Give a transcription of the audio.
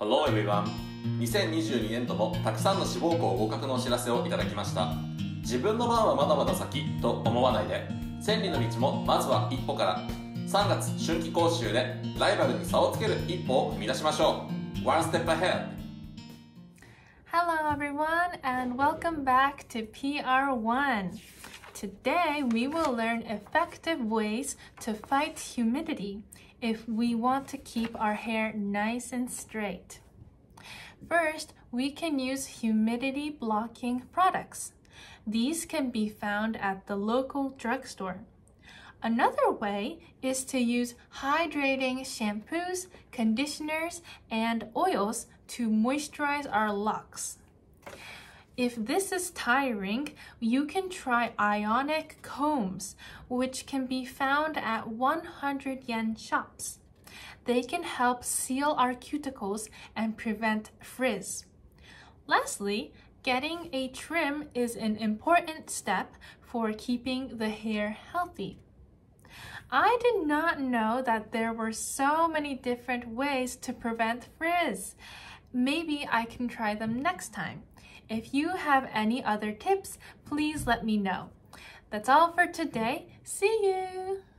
Hello everyone! 2022年度もたくさんの志望校合格のお知らせをいただきました。自分の番はまだまだ先と思わないで、千里の道もまずは一歩から。3月春季講習でライバルに差をつける一歩を踏み出しましょう。One step ahead! Hello everyone and welcome back to PR1. Today we will learn effective ways to fight humidity if we want to keep our hair nice and straight. First, we can use humidity blocking products. These can be found at the local drugstore. Another way is to use hydrating shampoos, conditioners, and oils to moisturize our locks. If this is tiring, you can try ionic combs, which can be found at 100 yen shops. They can help seal our cuticles and prevent frizz. Lastly, getting a trim is an important step for keeping the hair healthy. I did not know that there were so many different ways to prevent frizz. Maybe I can try them next time. If you have any other tips, please let me know. That's all for today. See you!